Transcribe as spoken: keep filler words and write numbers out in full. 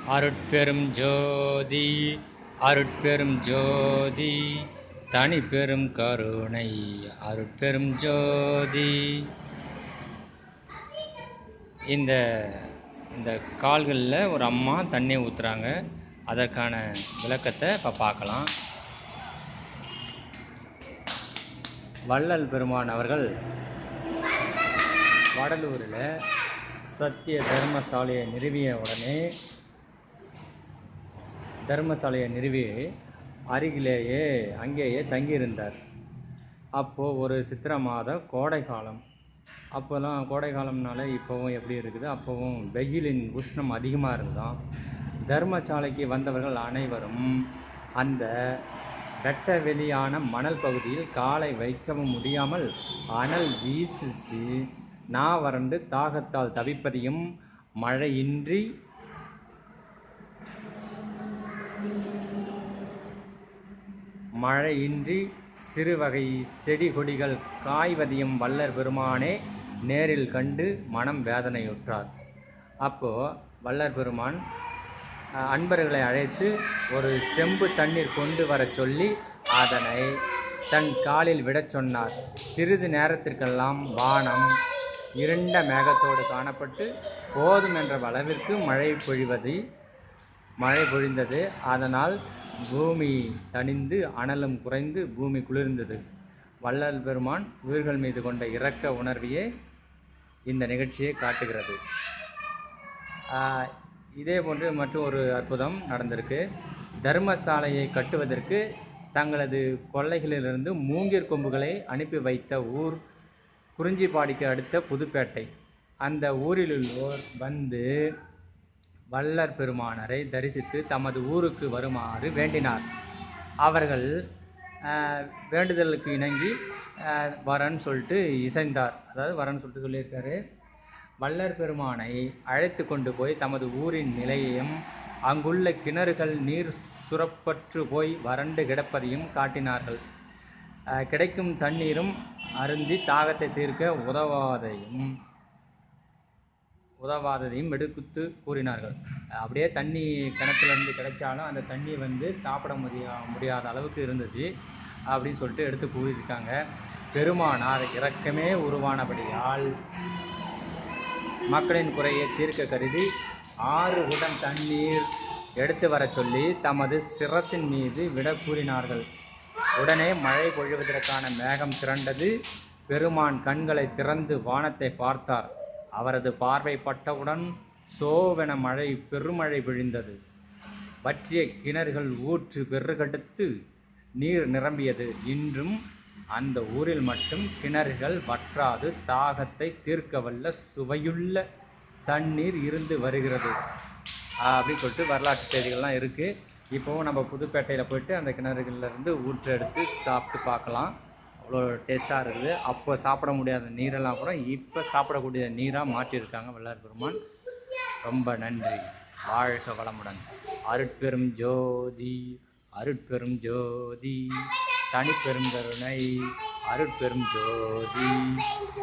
அருட்பெரும் ஜோதி அருட்பெரும் ஜோதி தனிப்பெரும் கருணை அருட்பெரும் ஜோதி. இந்த இந்த கால்களில் ஒரு அம்மா தண்ணி ஊற்றுறாங்க. அதற்கான விளக்கத்தை இப்போ பார்க்கலாம். வள்ளல் பெருமான் அவர்கள் வடலூரில் சத்திய தர்மசாலையை நிறுவிய உடனே தர்மசாலையை நிறுவி அருகிலேயே அங்கேயே தங்கியிருந்தார். அப்போது ஒரு சித்திரை மாதம் கோடை காலம். அப்போல்லாம் கோடை காலம்னால இப்போவும் எப்படி இருக்குது, அப்போவும் வெயிலின் உஷ்ணம் அதிகமாக இருந்தால் தர்மசாலைக்கு வந்தவர்கள் அனைவரும் அந்த வெட்ட வெளியான மணல் பகுதியில் காலை வைக்கவும் முடியாமல் அனல் வீசிச்சு நா வறண்டு தாகத்தால் தவிப்பதையும் மழையின்றி மழையின்றி சிறு வகை செடி கொடிகள் காய்வதையும் வள்ளல் பெருமானே நேரில் கண்டு மனம் வேதனையுற்றார். அப்போது வள்ளல் பெருமான் அன்பர்களை அழைத்து ஒரு செம்பு தண்ணீர் கொண்டு வர சொல்லி அதனை தன் காலில் விடச் சொன்னார். சிறிது நேரத்திற்கெல்லாம் வானம் இருண்ட மேகத்தோடு காணப்பட்டு போதும் என்ற அளவிற்கு மழை பொழிவது மழை பொழிந்தது. அதனால் பூமி தணிந்து அனலும் குறைந்து பூமி குளிர்ந்தது. வள்ளல் பெருமான் உயிர்கள் மீது கொண்ட இரக்க உணர்வையே இந்த நிகழ்ச்சியை காட்டுகிறது. இதே போன்று மற்றும் ஒரு அற்புதம் நடந்திருக்கு. தர்மசாலையை கட்டுவதற்கு தங்களது கொல்லைகளிலிருந்து மூங்கிற் கொம்புகளை அனுப்பி வைத்த ஊர் குறிஞ்சிப்பாடிக்கு அடுத்த புதுப்பேட்டை. அந்த ஊரில் உள்ளோர் வந்து வள்ளல் பெருமானரை தரிசித்து தமது ஊருக்கு வருமாறு வேண்டினார். அவர்கள் வேண்டுதலுக்கு இணங்கி வரன்னு சொல்லிட்டு இசைந்தார். அதாவது வரன்னு சொல்லிட்டு சொல்லியிருக்காரு. வள்ளல் பெருமானை அழைத்து கொண்டு போய் தமது ஊரின் நிலையையும் அங்குள்ள கிணறுகள் நீர் சுரப்பற்று போய் வறண்டு கிடப்பதையும் காட்டினார்கள். கிடைக்கும் தண்ணீரும் அருந்தி தாகத்தை தீர்க்க உதவாதையும் உதவாததையும் எடுத்து கூறினார்கள். அப்படியே தண்ணி கிணத்துலேருந்து கிடைச்சாலும் அந்த தண்ணி வந்து சாப்பிட முடியா முடியாத அளவுக்கு இருந்துச்சு அப்படின்னு சொல்லிட்டு எடுத்து கூறியிருக்காங்க. பெருமானார் இரக்கமே உருவானபடியால் மக்களின் குறையை தீர்க்க கருதி ஆறு குடம் தண்ணீர் எடுத்து வர சொல்லி தமது சிரசின் மீது விட கூறினார்கள். உடனே மழை பொழிவதற்கான மேகம் திரண்டது. பெருமான் கண்களை திறந்து வானத்தை பார்த்தார். அவரது பார்வை பட்டவுடன் சோவென மழை பெருமழை பொழிந்தது. வற்றிய கிணறுகள் ஊற்று பெருகெடுத்து நீர் நிரம்பியது. இன்றும் அந்த ஊரில் மட்டும் கிணறுகள் வற்றாது தாகத்தை தீர்க்கவல்ல சுவையுள்ள தண்ணீர் இருந்து வருகிறது அப்படின்னு சொல்லிட்டு வரலாற்று செய்திகள்லாம் இருக்குது. இப்போவும் நம்ம புதுப்பேட்டையில் போயிட்டு அந்த கிணறுகள்லேருந்து ஊற்று எடுத்து சாப்பிட்டு பார்க்கலாம். அவ்வளோ டேஸ்ட்டாக இருக்குது. அப்போ சாப்பிட முடியாத நீரெல்லாம் கூட இப்போ சாப்பிடக்கூடிய நீராக மாற்றியிருக்காங்க வள்ளல் பெருமான். ரொம்ப நன்றி. வாழ்க வளமுடன். அருட்பெரும் ஜோதி அருட்பெரும் ஜோதி தனிப்பெரும் கருணை அருட்பெரும் ஜோதி.